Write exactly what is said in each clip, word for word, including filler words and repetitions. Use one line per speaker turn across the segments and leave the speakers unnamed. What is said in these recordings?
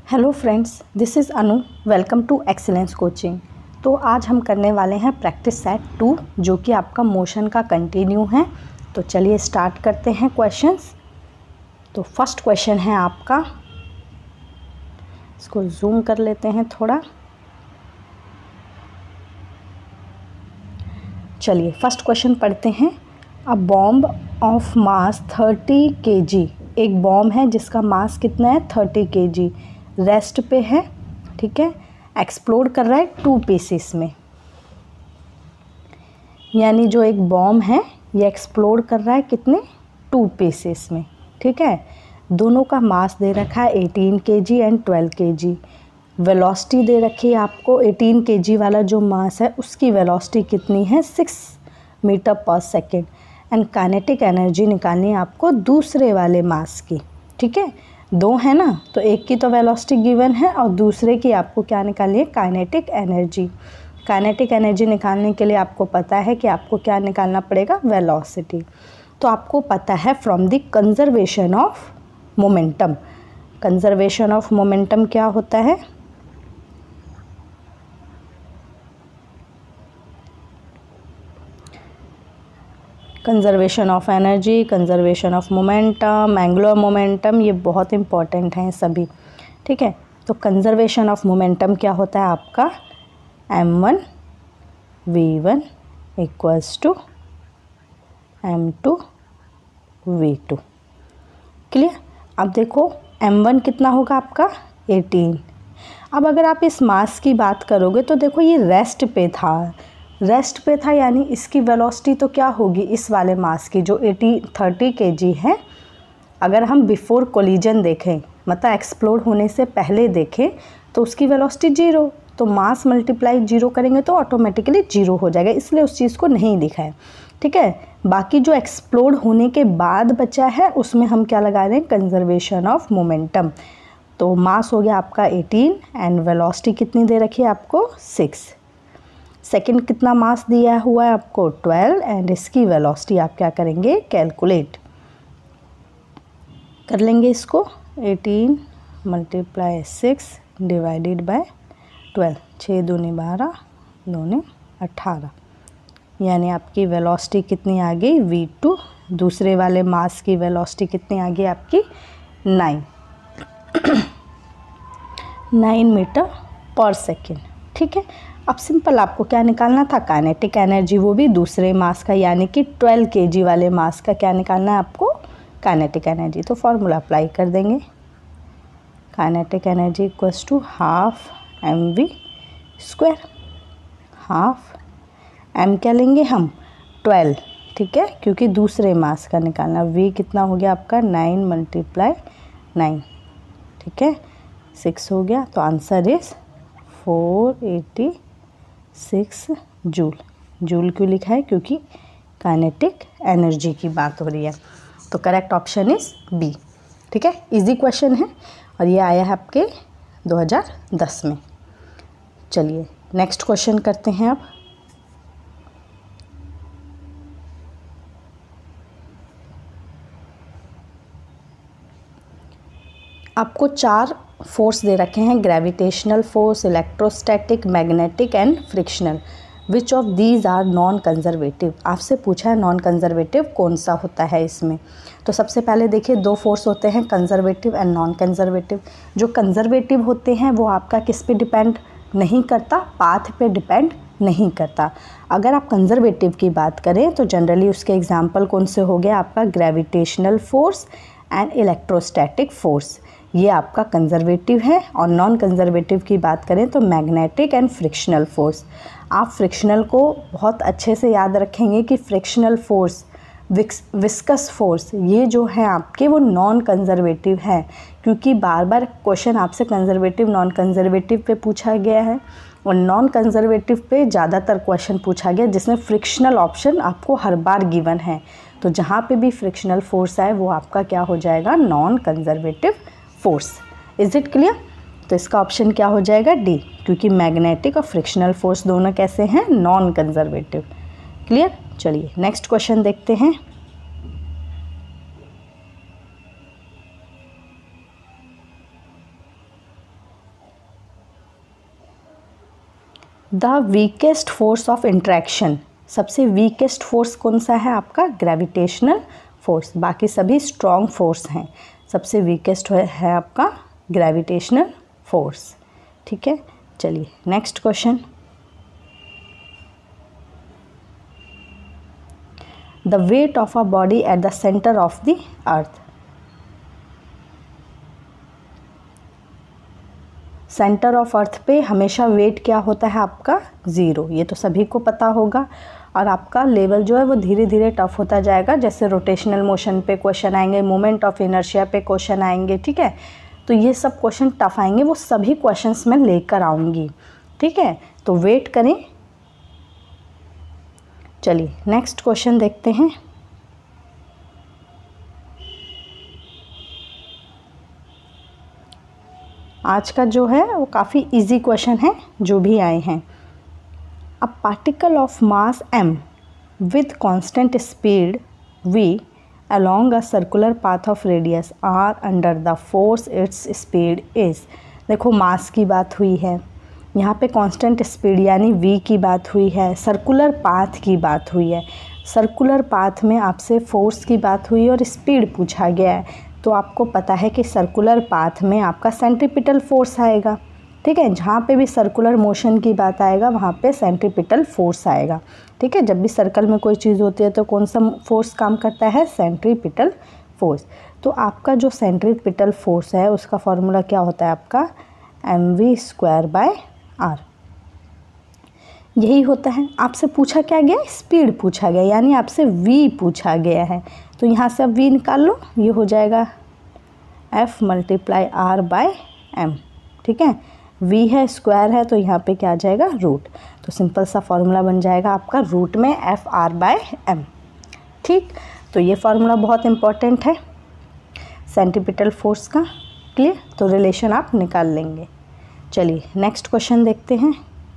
Hello friends, this is Anu. Welcome to Excellence coaching. तो आज हम करने वाले हैं प्रैक्टिस सेट टू, जो कि आपका मोशन का कंटिन्यू है। तो चलिए स्टार्ट करते हैं क्वेश्चंस। तो फर्स्ट क्वेश्चन है आपका, इसको जूम कर लेते हैं थोड़ा। चलिए फर्स्ट क्वेश्चन पढ़ते हैं। A bomb of mass thirty K G, एक बॉम्ब है जिसका मास कितना है थर्टी के जी, रेस्ट पे है, ठीक है, एक्सप्लोड कर रहा है टू पीसेस में। यानी जो एक बॉम्ब है ये एक्सप्लोड कर रहा है कितने, टू पीसेस में, ठीक है। दोनों का मास दे रखा है एटीन के जी एंड ट्वेल्व के जी। वेलोसिटी दे रखी है आपको, एटीन के जी वाला जो मास है उसकी वेलोसिटी कितनी है, six metre per second. And kinetic energy निकालनी है आपको दूसरे वाले मास की, ठीक है। दो है ना, तो एक की तो वेलोसिटी गिवन है और दूसरे की आपको क्या निकालनी है, काइनेटिक एनर्जी। काइनेटिक एनर्जी निकालने के लिए आपको पता है कि आपको क्या निकालना पड़ेगा, वेलोसिटी। तो आपको पता है from the conservation of momentum. Conservation of momentum क्या होता है, conservation of energy, conservation of momentum, angular momentum, ये बहुत इंपॉर्टेंट हैं सभी, ठीक है। तो कंजर्वेशन ऑफ मोमेंटम क्या होता है आपका, M one V one equals to M two V two. Clear. अब देखो एम वन कितना होगा आपका, एटीन। अब अगर आप इस मास की बात करोगे तो देखो ये रेस्ट पे था, रेस्ट पे था यानी इसकी वेलोसिटी तो क्या होगी, इस वाले मास की जो एटी थर्टी के जी है, अगर हम बिफोर कोलिजन देखें, मतलब एक्सप्लोड होने से पहले देखें, तो उसकी वेलोसिटी जीरो। तो मास मल्टीप्लाई जीरो करेंगे तो ऑटोमेटिकली जीरो हो जाएगा, इसलिए उस चीज़ को नहीं लिखा है, ठीक है। बाकी जो एक्सप्लोड होने के बाद बचा है उसमें हम क्या लगा रहे हैं, कंजर्वेशन ऑफ मोमेंटम। तो मास हो गया आपका एटीन एंड वेलोसिटी कितनी दे रखी है आपको, सिक्स। सेकंड कितना मास दिया हुआ है आपको, ट्वेल्व, एंड इसकी वेलोसिटी आप क्या करेंगे, कैलकुलेट कर लेंगे इसको। Eighteen multiply six divided by twelve, छः दूनी बारह, दूनी अट्ठारह, यानी आपकी वेलोसिटी कितनी आ गई, वी टू। दूसरे वाले मास की वेलोसिटी कितनी आ गई आपकी, nine nine metre per second, ठीक है। अब सिंपल आपको क्या निकालना था, काइनेटिक एनर्जी, वो भी दूसरे मास का, यानी कि ट्वेल्व केजी वाले मास का क्या निकालना है आपको, काइनेटिक एनर्जी। तो फॉर्मूला अप्लाई कर देंगे, kinetic energy equals to half M V square. Half M क्या लेंगे हम, ट्वेल्व, ठीक है, क्योंकि दूसरे मास का निकालना। वी कितना हो गया आपका, नाइन मल्टीप्लाई नाइन, ठीक है, सिक्स हो गया। तो answer is four eighty six joule. Joule क्यों लिखा है, क्योंकि काइनेटिक एनर्जी की बात हो रही है। तो करेक्ट ऑप्शन इज बी, ठीक है। इजी क्वेश्चन है और ये आया है आपके दो हज़ार दस में। चलिए नेक्स्ट क्वेश्चन करते हैं अब। आपको चार फोर्स दे रखे हैं, gravitational force, electrostatic, magnetic and frictional. Which of these are non conservative. आपसे पूछा है नॉन कंजर्वेटिव कौन सा होता है इसमें। तो सबसे पहले देखिए, दो फोर्स होते हैं, कंजर्वेटिव एंड नॉन कंजर्वेटिव। जो कंजर्वेटिव होते हैं वो आपका किस पे डिपेंड नहीं करता, पाथ पे डिपेंड नहीं करता। अगर आप कंजर्वेटिव की बात करें तो जनरली उसके एग्जाम्पल कौन से हो गए आपका, gravitational force and electrostatic force, ये आपका कंजर्वेटिव है। और नॉन कंजर्वेटिव की बात करें तो मैग्नेटिक एंड फ्रिक्शनल फोर्स। आप फ्रिक्शनल को बहुत अच्छे से याद रखेंगे कि फ्रिक्शनल फोर्स, विस्कस फोर्स, ये जो है आपके वो नॉन कंजर्वेटिव है, क्योंकि बार बार क्वेश्चन आपसे कंजर्वेटिव नॉन कंजर्वेटिव पे पूछा गया है और नॉन कंजर्वेटिव पे ज़्यादातर क्वेश्चन पूछा गया जिसमें फ्रिक्शनल ऑप्शन आपको हर बार गिवन है। तो जहाँ पे भी फ्रिक्शनल फोर्स आए वो आपका क्या हो जाएगा, non conservative force. Is it clear. तो इसका ऑप्शन क्या हो जाएगा, डी, क्योंकि मैग्नेटिक और फ्रिक्शनल फोर्स दोनों कैसे हैं, नॉन कंजर्वेटिव। क्लियर। चलिए नेक्स्ट क्वेश्चन देखते हैं। The weakest force of interaction, सबसे वीकेस्ट फोर्स कौन सा है आपका? Gravitational force. बाकी सभी स्ट्रॉन्ग फोर्स हैं, सबसे वीकेस्ट है आपका ग्रेविटेशनल फोर्स। ठीक है, चलिए next question. The weight of a body at the centre of the earth, centre of earth पे हमेशा वेट क्या होता है आपका? ज़ीरो। ये तो सभी को पता होगा। और आपका लेवल जो है वो धीरे धीरे टफ होता जाएगा, जैसे रोटेशनल मोशन पे क्वेश्चन आएंगे, मोमेंट ऑफ इनर्शिया पे क्वेश्चन आएंगे। ठीक है, तो ये सब क्वेश्चन टफ आएंगे, वो सभी क्वेश्चंस मैं लेकर आऊँगी। ठीक है, तो वेट करें। चलिए नेक्स्ट क्वेश्चन देखते हैं। आज का जो है वो काफ़ी इजी क्वेश्चन है, जो भी आए हैं। A particle of mass m with constant speed v along a circular path of radius r under the force its speed is। देखो मास की बात हुई है, यहाँ पे कांस्टेंट स्पीड यानी v की बात हुई है, सर्कुलर पाथ की बात हुई है। सर्कुलर पाथ में आपसे फोर्स की बात हुई और स्पीड पूछा गया है, तो आपको पता है कि सर्कुलर पाथ में आपका सेंट्रीपिटल फोर्स आएगा। ठीक है, जहाँ पे भी सर्कुलर मोशन की बात आएगा वहाँ पे सेंट्रीपिटल फोर्स आएगा। ठीक है, जब भी सर्कल में कोई चीज़ होती है तो कौन सा फोर्स काम करता है? Centripetal force. तो आपका जो सेंट्रीपिटल फोर्स है उसका फॉर्मूला क्या होता है आपका? M V square by R, यही होता है। आपसे पूछा क्या गया? स्पीड पूछा गया, यानी आपसे वी पूछा गया है। तो यहाँ से अब वी निकाल लो, ये हो जाएगा F multiply R by M. ठीक है, वी है, स्क्वायर है, तो यहाँ पे क्या आ जाएगा? रूट। तो सिंपल सा फॉर्मूला बन जाएगा आपका रूट में एफ आर बाय एम। ठीक, तो ये फार्मूला बहुत इंपॉर्टेंट है सेंट्रीपिटल फोर्स का। क्लियर, तो रिलेशन आप निकाल लेंगे। चलिए नेक्स्ट क्वेश्चन देखते हैं।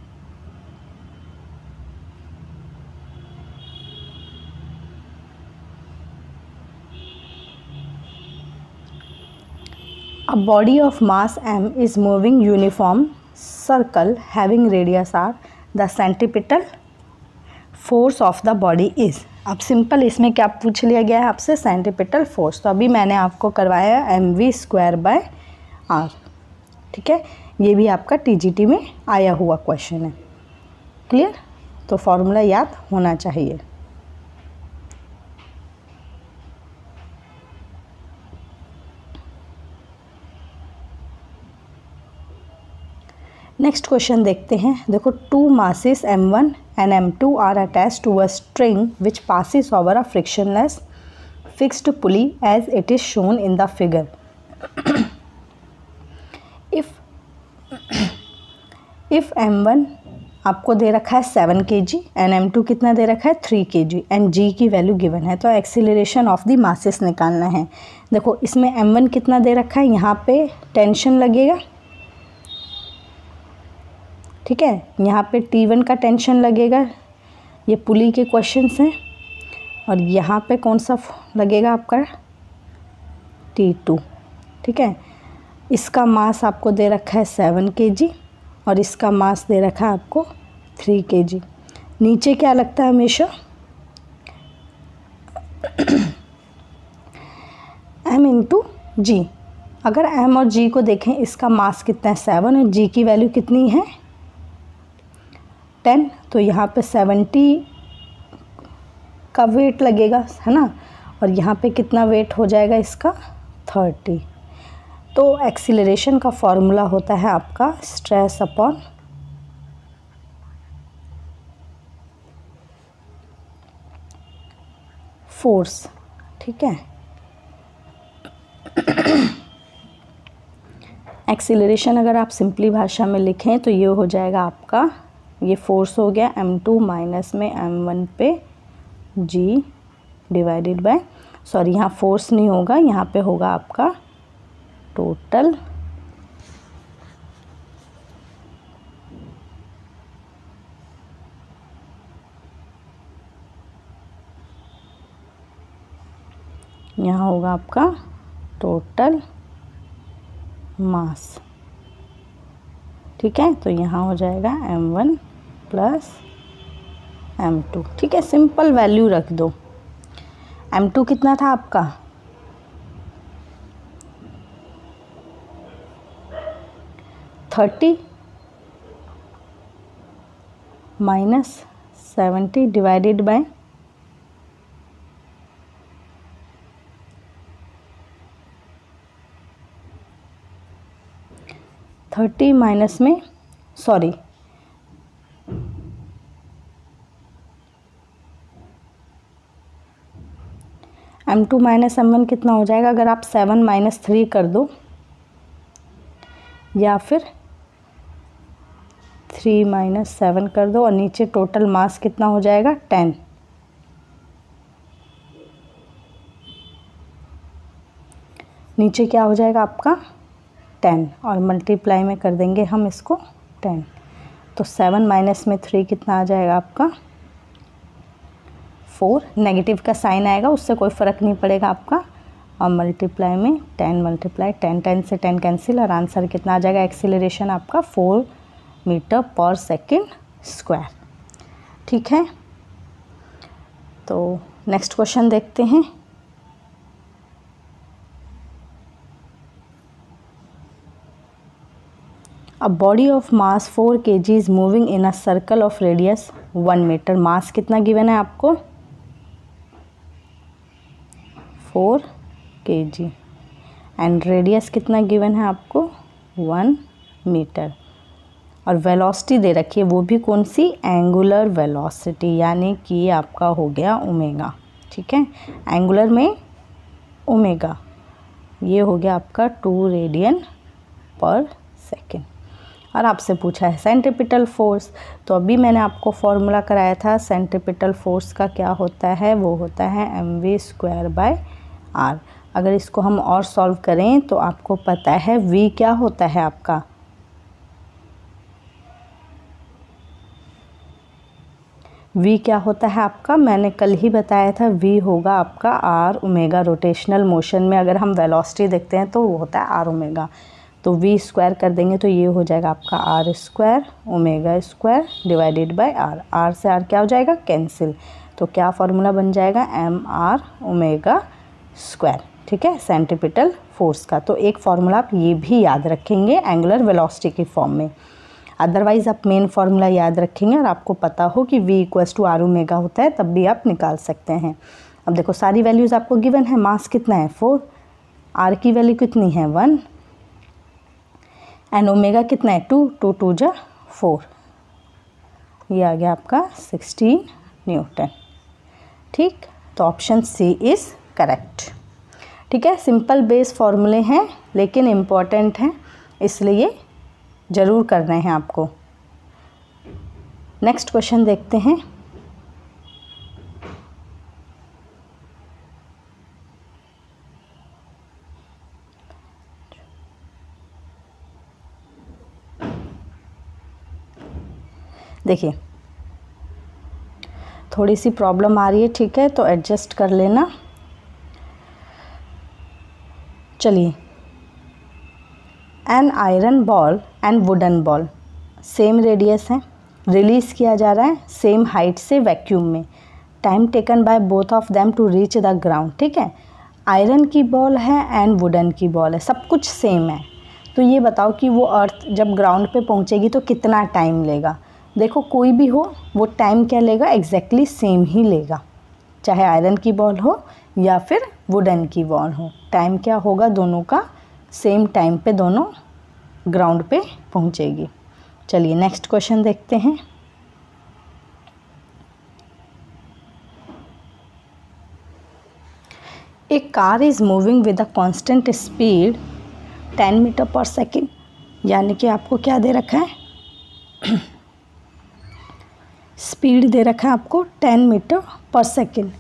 A body of mass m is moving uniform circle having radius r. The centripetal force of the body is। अब सिंपल इसमें क्या पूछ लिया गया है आपसे? Centripetal force. तो अभी मैंने आपको करवाया M V square by R. ठीक है, ये भी आपका टीजीटी में आया हुआ क्वेश्चन है। क्लियर, तो फॉर्मूला याद होना चाहिए। नेक्स्ट क्वेश्चन देखते हैं। देखो, two masses M one and M two are attached to a string which passes over a frictionless fixed pulley as it is shown in the figure. If if M one आपको दे रखा है seven के G and M to कितना दे रखा है? Three के G and जी की वैल्यू गिवन है, तो एक्सीलरेशन ऑफ द मासेस निकालना है। देखो इसमें एम वन कितना दे रखा है, यहाँ पे टेंशन लगेगा। ठीक है, यहाँ पे टी वन का टेंशन लगेगा, ये पुली के क्वेश्चंस हैं। और यहाँ पे कौन सा लगेगा आपका? T two. ठीक है, इसका मास आपको दे रखा है सेवन के जी और इसका मास दे रखा है आपको थ्री के जी। नीचे क्या लगता है हमेशा? M into G. अगर एम और जी को देखें, इसका मास कितना है? सेवन, और जी की वैल्यू कितनी है? टेन। तो यहाँ पे सेवेंटी का वेट लगेगा, है ना, और यहाँ पे कितना वेट हो जाएगा इसका? थर्टी। तो एक्सीलरेशन का फॉर्मूला होता है आपका स्ट्रेस अपॉन फोर्स। ठीक है, एक्सीलरेशन अगर आप सिंपली भाषा में लिखें तो ये हो जाएगा आपका, ये फोर्स हो गया एम टू माइनस में एम वन पे जी डिवाइडेड बाय, सॉरी यहाँ फोर्स नहीं होगा, यहाँ पे होगा आपका टोटल यहाँ होगा आपका टोटल मास। ठीक है, तो यहाँ हो जाएगा M one plus M two. ठीक है, सिंपल वैल्यू रख दो। एम टू कितना था आपका, thirty minus seventy divided by thirty minus में sorry M two minus M one कितना हो जाएगा, अगर आप सेवन माइनस थ्री कर दो या फिर थ्री माइनस सेवन कर दो और नीचे टोटल मास कितना हो जाएगा, टेन। नीचे क्या हो जाएगा आपका टेन और मल्टीप्लाई में कर देंगे हम इसको टेन। तो सेवन माइनस में थ्री कितना आ जाएगा आपका फोर। नेगेटिव का साइन आएगा, उससे कोई फ़र्क नहीं पड़ेगा आपका। और मल्टीप्लाई में टेन मल्टीप्लाई टेन, टेन से टेन कैंसिल और आंसर कितना आ जाएगा, एक्सीलरेशन आपका four metre per second square. ठीक है, तो नेक्स्ट क्वेश्चन देखते हैं। A body of mass four K G is moving in a circle of radius one metre. Mass कितना गिवन है आपको, four K G and radius कितना गिवन है आपको, वन मीटर। और वेलोसिटी दे रखी है, वो भी कौन सी, एंगुलर वेलोसिटी, यानी कि आपका हो गया ओमेगा। ठीक है, एंगुलर में ओमेगा, ये हो गया आपका टू रेडियन पर सेकेंड। और आपसे पूछा है सेंट्रीपिटल फोर्स, तो अभी मैंने आपको फॉर्मूला कराया था सेंट्रीपिटल फोर्स का, क्या होता है, वो होता है M V square by R. अगर इसको हम और सॉल्व करें तो आपको पता है v क्या होता है आपका, v क्या होता है आपका, मैंने कल ही बताया था, v होगा आपका आर ओमेगा। रोटेशनल मोशन में अगर हम वेलोसिटी देखते हैं तो वो होता है आर ओमेगा। तो v स्क्वायर कर देंगे तो ये हो जाएगा आपका R square omega square divided by R. R से आर क्या हो जाएगा, कैंसिल। तो क्या फार्मूला बन जाएगा, एम आर ओमेगा स्क्वायर। ठीक है, सेंट्रीपिटल फोर्स का। तो एक फार्मूला आप ये भी याद रखेंगे एंगुलर वेलोसिटी की फॉर्म में, अदरवाइज़ आप मेन फार्मूला याद रखेंगे और आपको पता हो कि v equals to R omega होता है, तब भी आप निकाल सकते हैं। अब देखो सारी वैल्यूज़ आपको गिवन है, मास कितना है फोर, आर की वैल्यू कितनी है वन एंड ओमेगा कितना है टू, टू टू जा फोर, ये आ गया आपका सिक्सटीन न्यूटन। ठीक, तो ऑप्शन सी इज़ करेक्ट। ठीक है, सिंपल बेस फॉर्मूले हैं लेकिन इम्पॉर्टेंट हैं, इसलिए ज़रूर करने हैं आपको। नेक्स्ट क्वेश्चन देखते हैं। देखिए थोड़ी सी प्रॉब्लम आ रही है, ठीक है, तो एडजस्ट कर लेना। चलिए, an iron ball and wooden ball same radius है, रिलीज़ किया जा रहा है सेम हाइट से वैक्यूम में, time taken by both of them to reach the ground. ठीक है, आयरन की बॉल है एंड वुडन की बॉल है, सब कुछ सेम है। तो ये बताओ कि वो अर्थ जब ग्राउंड पे पहुंचेगी तो कितना टाइम लेगा। देखो कोई भी हो वो टाइम क्या लेगा, एग्जैक्टली सेम ही लेगा, चाहे आयरन की बॉल हो या फिर वुडन की बॉल हो, टाइम क्या होगा दोनों का, सेम टाइम पे दोनों ग्राउंड पे पहुंचेगी। चलिए नेक्स्ट क्वेश्चन देखते हैं। A car is moving with a constant speed ten metre per second, यानी कि आपको क्या दे रखा है, स्पीड दे रखा है आपको ten metre per second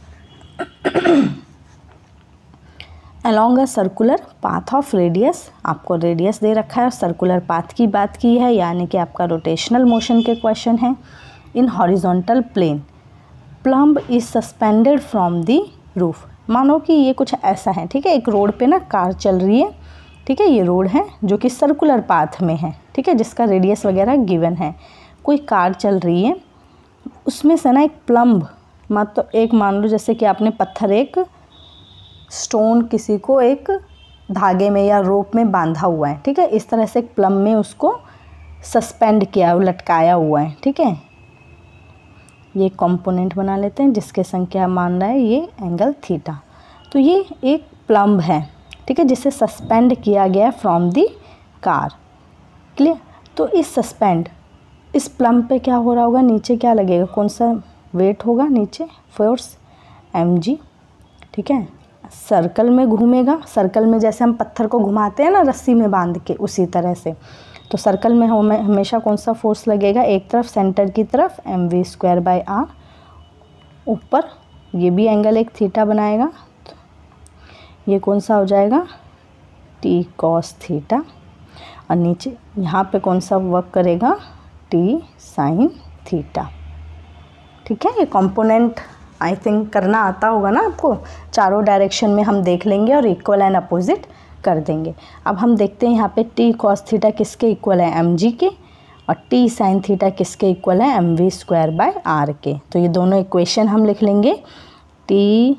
along a circular path of radius, आपको रेडियस दे रखा है और सर्कुलर पाथ की बात की है, यानी कि आपका रोटेशनल मोशन के क्वेश्चन है। In horizontal plane plumb is suspended from the roof, मानो कि ये कुछ ऐसा है। ठीक है, एक रोड पे ना कार चल रही है, ठीक है, ये रोड है जो कि सर्कुलर पाथ में है, ठीक है, जिसका रेडियस वगैरह गिवन है। कोई कार चल रही है, उसमें से ना एक प्लम्ब, मतलब एक मान लो जैसे कि आपने पत्थर, एक स्टोन किसी को एक धागे में या रोप में बांधा हुआ है, ठीक है, इस तरह से एक प्लम्ब में उसको सस्पेंड किया, लटकाया हुआ है, ठीक है। ये कंपोनेंट बना लेते हैं जिसके संख्या मान रहा है ये एंगल थीटा। तो ये एक प्लम्ब है, ठीक है, जिसे सस्पेंड किया गया फ्रॉम दी कार, क्लियर। तो इस सस्पेंड इस प्लम्ब पे क्या हो रहा होगा, नीचे क्या लगेगा, कौन सा वेट होगा नीचे, फोर्स एम जी, ठीक है। सर्कल में घूमेगा, सर्कल में जैसे हम पत्थर को घुमाते हैं ना रस्सी में बांध के, उसी तरह से। तो सर्कल में हमें हमेशा कौन सा फोर्स लगेगा, एक तरफ सेंटर की तरफ M V square by R, ऊपर ये भी एंगल एक थीटा बनाएगा, तो ये कौन सा हो जाएगा, टी कॉस थीटा, और नीचे यहाँ पे कौन सा वर्क करेगा, टी साइन थीटा, ठीक है। ये कंपोनेंट आई थिंक करना आता होगा ना आपको, चारों डायरेक्शन में हम देख लेंगे और इक्वल एंड अपोजिट कर देंगे। अब हम देखते हैं यहाँ पे टी कॉस थीटा किसके इक्वल है, एम जी के, और टी साइन थीटा किसके इक्वल है, M V square by R के। तो ये दोनों इक्वेशन हम लिख लेंगे, टी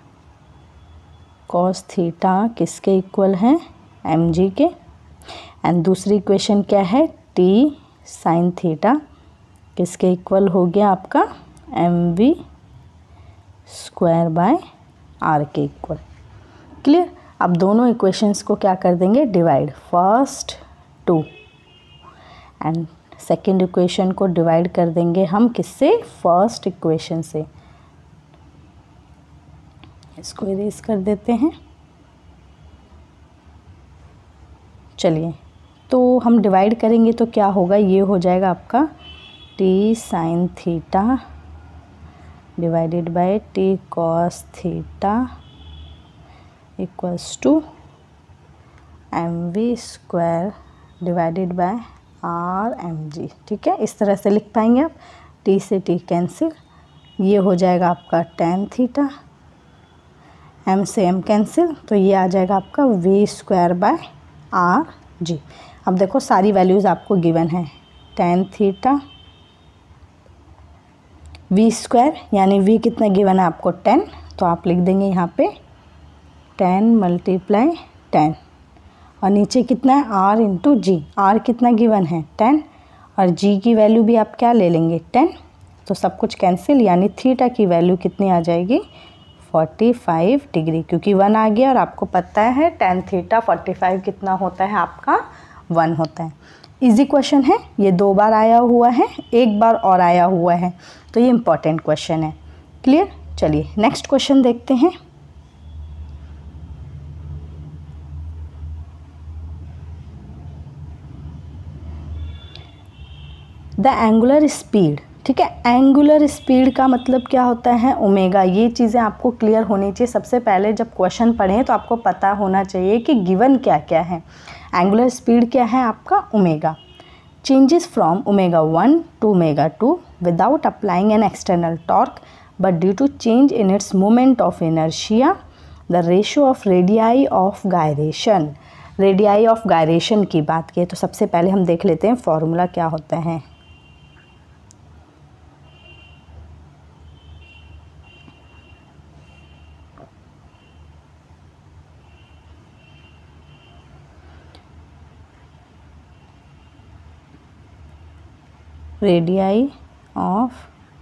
कॉस थीटा किसके इक्वल है, एम जी के, एंड दूसरी इक्वेशन क्या है, टी साइन थीटा किसके इक्वल हो गया आपका, M V square by R के इक्वल, क्लियर। अब दोनों इक्वेशंस को क्या कर देंगे, divide, first to and second equation को डिवाइड कर देंगे हम किससे, फर्स्ट इक्वेशन से। इसको इरेज कर देते हैं। चलिए, तो हम डिवाइड करेंगे तो क्या होगा, ये हो जाएगा आपका T sine theta divided by T cos theta equals to M V square divided by R M G, ठीक है। इस तरह से लिख पाएंगे आप, टी से टी कैंसिल, ये हो जाएगा आपका टेन थीटा, एम से एम कैंसिल, तो ये आ जाएगा आपका V square by R G. अब देखो सारी वैल्यूज़ आपको गिवन है, टेन थीटा, वी स्क्वायर यानी वी कितना गिवन है आपको, टेन, तो आप लिख देंगे यहाँ पे टेन मल्टीप्लाई टेन, और नीचे कितना है, आर इंटू जी, आर कितना गिवन है, टेन, और जी की वैल्यू भी आप क्या ले लेंगे, टेन, तो सब कुछ कैंसिल, यानी थीटा की वैल्यू कितनी आ जाएगी, फोर्टी फाइव डिग्री, क्योंकि वन आ गया और आपको पता है टेन थीटा फोर्टी फाइव कितना होता है आपका, वन होता है। इजी क्वेश्चन है, ये दो बार आया हुआ है, एक बार और आया हुआ है, तो ये इम्पॉर्टेंट क्वेश्चन है, क्लियर। चलिए नेक्स्ट क्वेश्चन देखते हैं। द एंगुलर स्पीड, ठीक है, एंगुलर स्पीड का मतलब क्या होता है, ओमेगा। ये चीज़ें आपको क्लियर होनी चाहिए। सबसे पहले जब क्वेश्चन पढ़ें तो आपको पता होना चाहिए कि गिवन क्या क्या है। एंगुलर स्पीड क्या है आपका, omega. Changes from omega one to omega two without applying an external torque but due to change in its moment of inertia, the ratio of radii of gyration. Radii of gyration की बात की तो सबसे पहले हम देख लेते हैं फॉर्मूला क्या होता है। रेडियाई ऑफ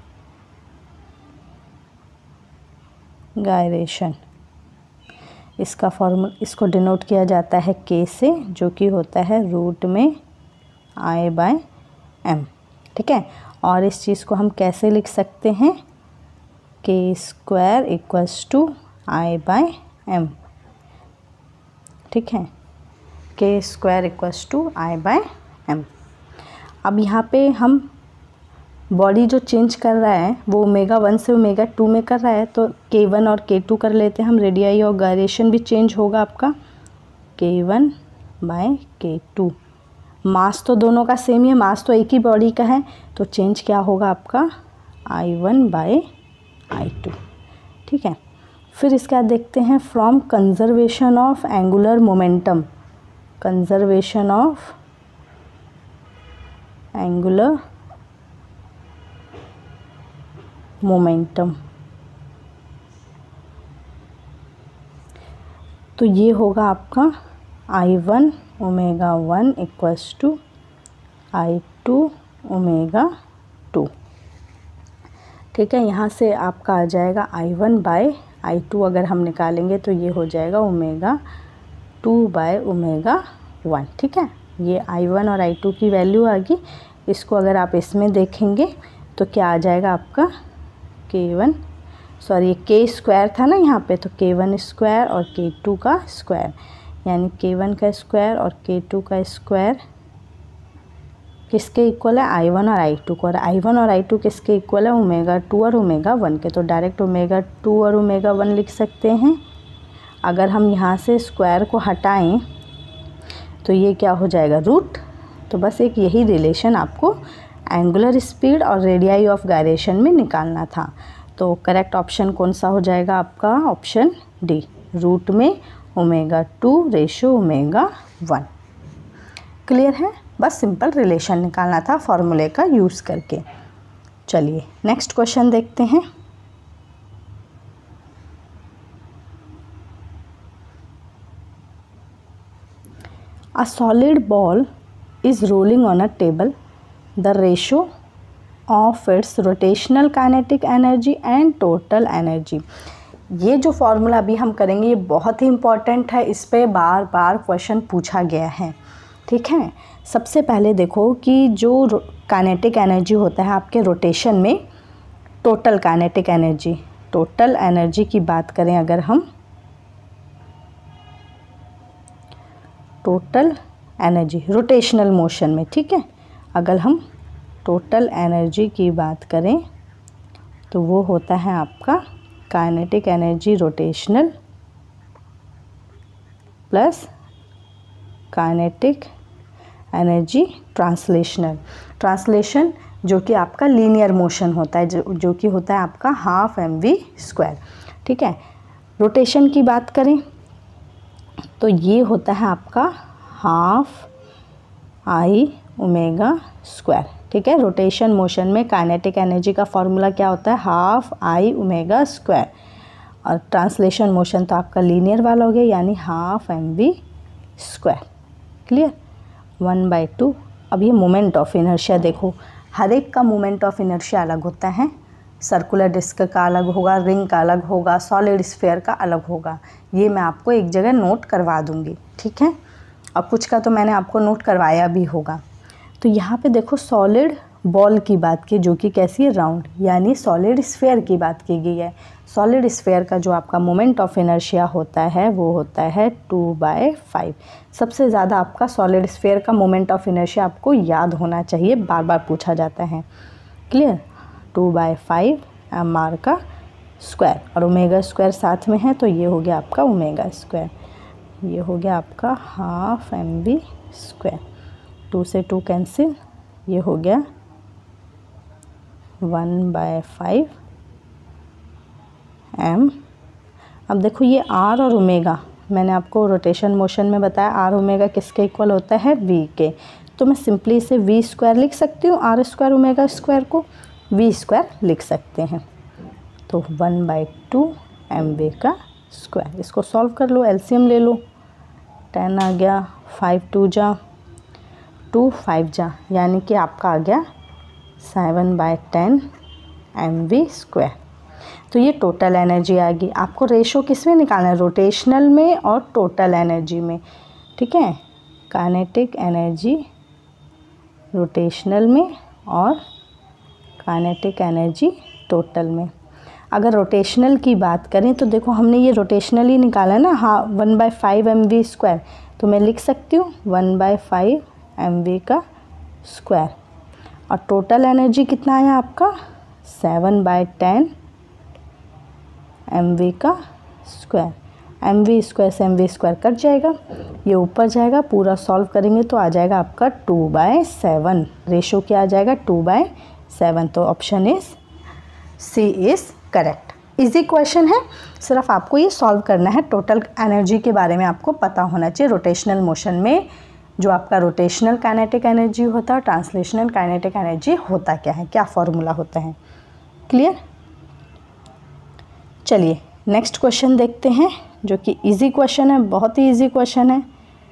गायरेशन, इसका फॉर्मूला, इसको डिनोट किया जाता है के से, जो कि होता है रूट में आई बाय एम, ठीक है। और इस चीज़ को हम कैसे लिख सकते हैं, K square equals to I by M, ठीक है, K square equals to I by M. अब यहाँ पे हम बॉडी जो चेंज कर रहा है वो ओमेगा वन से ओमेगा टू में कर रहा है, तो के वन और के टू कर लेते हैं हम। रेडियाई और गायरेशन भी चेंज होगा आपका, K one by K two. Mass तो दोनों का सेम ही है, मास तो एक ही बॉडी का है, तो चेंज क्या होगा आपका, I one by I two, ठीक है। फिर इसके बाद देखते हैं from conservation of angular momentum, conservation of angular momentum. तो ये होगा आपका I one omega one equals to I two omega two. ठीक है, यहाँ से आपका आ जाएगा I one by I two, अगर हम निकालेंगे तो ये हो जाएगा omega two by omega one. ठीक है, ये आई वन और आई टू की वैल्यू आ गई। इसको अगर आप इसमें देखेंगे तो क्या आ जाएगा आपका के वन, सॉरी के स्क्वायर था ना यहाँ पे, तो के वन स्क्वायर और के टू का स्क्वायर, यानी के वन का स्क्वायर और के टू का स्क्वायर किसके इक्वल है, आई वन और आई टू को। और आई वन और आई टू किसके इक्वल है, ओमेगा टू और ओमेगा वन के। तो डायरेक्ट ओमेगा टू और ओमेगा वन लिख सकते हैं। अगर हम यहाँ से स्क्वायर को हटाएं तो ये क्या हो जाएगा, रूट। तो बस एक यही रिलेशन आपको एंगुलर स्पीड और रेडियाई ऑफ गायरेशन में निकालना था। तो करेक्ट ऑप्शन कौन सा हो जाएगा आपका, ऑप्शन डी, रूट में omega two ratio omega one. Clear है, बस सिंपल रिलेशन निकालना था फॉर्मूले का यूज़ करके। चलिए नेक्स्ट क्वेश्चन देखते हैं। A solid ball is rolling on a table. The ratio of its rotational kinetic energy and total energy. ये जो फॉर्मूला अभी हम करेंगे ये बहुत ही इम्पॉर्टेंट है, इस पे बार बार क्वेश्चन पूछा गया है। ठीक है, सबसे पहले देखो कि जो काइनेटिक एनर्जी होता है आपके रोटेशन में, total kinetic energy, total energy की बात करें अगर हम, टोटल एनर्जी रोटेशनल मोशन में, ठीक है, अगर हम टोटल एनर्जी की बात करें तो वो होता है आपका kinetic energy rotational plus kinetic energy translational. Translation जो कि आपका लीनियर मोशन होता है, जो जो कि होता है आपका हाफ एम वी स्क्वायर। ठीक है, रोटेशन की बात करें तो ये होता है आपका हाफ आई ओमेगा स्क्वायर। ठीक है, रोटेशन मोशन में काइनेटिक एनर्जी का फॉर्मूला क्या होता है, हाफ आई ओमेगा स्क्वायर। और ट्रांसलेशन मोशन तो आपका लीनियर वाला हो गया, यानी half M V square. Clear, one by two. अब ये मोमेंट ऑफ इनर्शिया देखो, हर एक का मोमेंट ऑफ इनर्शिया अलग होता है। सर्कुलर डिस्क का अलग होगा, रिंग का अलग होगा, सॉलिड स्फीयर का अलग होगा। ये मैं आपको एक जगह नोट करवा दूंगी। ठीक है, और कुछ का तो मैंने आपको नोट करवाया भी होगा। तो यहाँ पे देखो सॉलिड बॉल की बात की जो कि कैसी है, राउंड, यानी सॉलिड स्फीयर की बात की गई है। सॉलिड स्फीयर का जो आपका मोमेंट ऑफ इनर्शिया होता है वो होता है टू बाय फाइव। सबसे ज़्यादा आपका सॉलिड स्फीयर का मोमेंट ऑफ इनर्शिया आपको याद होना चाहिए, बार बार पूछा जाता है। Clear, two by five M R का स्क्वायर और ओमेगा स्क्वायर साथ में है, तो ये हो गया आपका ओमेगा स्क्वायर, ये हो गया आपका half M V square. Two से टू कैंसिल, ये हो गया वन बाय फाइव एम। अब देखो ये आर और ओमेगा, मैंने आपको रोटेशन मोशन में बताया आर ओमेगा किसके इक्वल होता है, वी के। तो मैं सिंपली इसे वी स्क्वायर लिख सकती हूँ, आर स्क्वायर ओमेगा स्क्वायर को वी स्क्वायर लिख सकते हैं। तो one by two M V का स्क्वायर। इसको सॉल्व कर लो, एलसीएम ले लो, टेन आ गया, फाइव टू जा टू, फाइव जा, यानी कि आपका आ गया seven by ten M V square. तो ये टोटल एनर्जी आ गई। आपको रेशो किस में निकालना है, रोटेशनल में और टोटल एनर्जी में। ठीक है, काइनेटिक एनर्जी रोटेशनल में और काइनेटिक एनर्जी टोटल में। अगर रोटेशनल की बात करें तो देखो हमने ये रोटेशनल ही निकाला है ना, हाँ, one by five M V square, तो मैं लिख सकती हूँ one by five M V का स्क्वायर। और टोटल एनर्जी कितना आया आपका, seven by ten M V का स्क्वायर। एम वी स्क्वायर से एम वी स्क्वायर कट जाएगा, ये ऊपर जाएगा, पूरा सॉल्व करेंगे तो आ जाएगा आपका टू बाय सेवन। रेशो क्या आ जाएगा, टू बाय सेवन। तो option is C is correct. Easy question है, सिर्फ आपको ये सॉल्व करना है। टोटल एनर्जी के बारे में आपको पता होना चाहिए। रोटेशनल मोशन में जो आपका रोटेशनल काइनेटिक एनर्जी होता है, ट्रांसलेशनल काइनेटिक एनर्जी होता क्या है, क्या फॉर्मूला होता है। क्लियर, चलिए नेक्स्ट क्वेश्चन देखते हैं, जो कि इजी क्वेश्चन है, बहुत ही इजी क्वेश्चन है।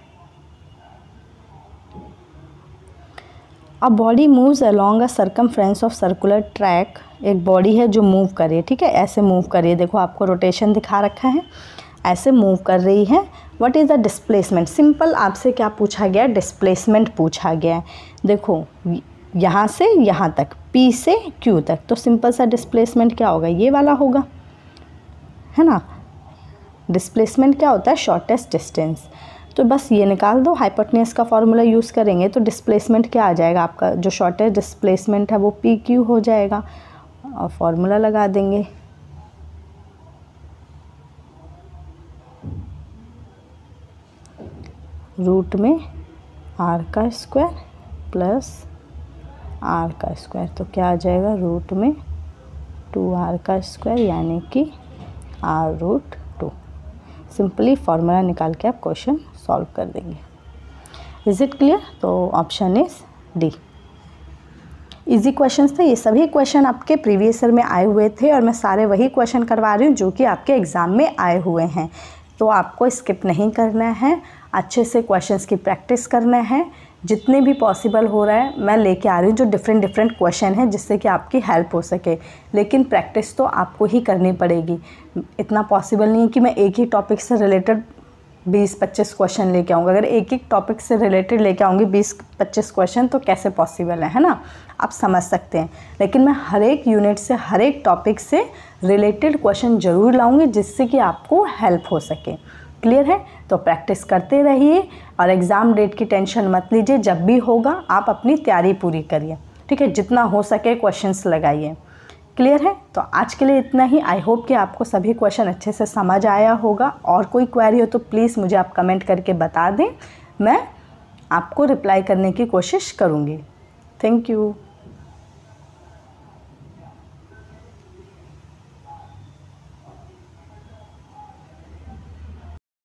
A body moves along a circumference of circular track, एक बॉडी है जो मूव कर रही है, ठीक है, ऐसे मूव कर रही है, देखो आपको रोटेशन दिखा रखा है, ऐसे मूव कर रही है। What is the displacement, simple आपसे क्या पूछा गया, डिस्प्लेसमेंट पूछा गया है। देखो यहाँ से यहाँ तक, P से Q तक, तो सिंपल सा डिस्प्लेसमेंट क्या होगा, ये वाला होगा, है ना। डिस्प्लेसमेंट क्या होता है, शॉर्टेस्ट डिस्टेंस। तो बस ये निकाल दो, हाइपोटेन्यूज का फॉर्मूला यूज़ करेंगे तो डिस्प्लेसमेंट क्या आ जाएगा आपका, जो शॉर्टेस्ट डिस्प्लेसमेंट है वो पी क्यू हो जाएगा, और फॉर्मूला लगा देंगे। रूट में आर का स्क्वायर प्लस आर का स्क्वायर, तो क्या आ जाएगा, रूट में टू आर का स्क्वायर यानी कि R root two. Simply formula निकाल के आप क्वेश्चन सॉल्व कर देंगे। Is it clear? तो option is D. Easy questions थे ये, सभी क्वेश्चन आपके प्रीवियस ईयर में आए हुए थे और मैं सारे वही क्वेश्चन करवा रही हूँ जो कि आपके एग्ज़ाम में आए हुए हैं। तो आपको स्किप नहीं करना है, अच्छे से क्वेश्चंस की प्रैक्टिस करना है, जितने भी पॉसिबल हो रहा है मैं लेके आ रही हूँ जो डिफरेंट डिफरेंट क्वेश्चन हैं, जिससे कि आपकी हेल्प हो सके। लेकिन प्रैक्टिस तो आपको ही करनी पड़ेगी, इतना पॉसिबल नहीं है कि मैं एक ही टॉपिक से रिलेटेड बीस पच्चीस क्वेश्चन लेके आऊँगा। अगर एक एक टॉपिक से रिलेटेड लेके आऊँगी बीस पच्चीस क्वेश्चन तो कैसे पॉसिबल है है ना, आप समझ सकते हैं। लेकिन मैं हर एक यूनिट से, हर एक टॉपिक से रिलेटेड क्वेश्चन ज़रूर लाऊँगी, जिससे कि आपको हेल्प हो सके। क्लियर है? तो प्रैक्टिस करते रहिए और एग्ज़ाम डेट की टेंशन मत लीजिए, जब भी होगा आप अपनी तैयारी पूरी करिए, ठीक है, जितना हो सके क्वेश्चंस लगाइए। क्लियर है? तो आज के लिए इतना ही। आई होप कि आपको सभी क्वेश्चन अच्छे से समझ आया होगा। और कोई क्वेरी हो तो प्लीज़ मुझे आप कमेंट करके बता दें, मैं आपको रिप्लाई करने की कोशिश करूँगी। Thank you.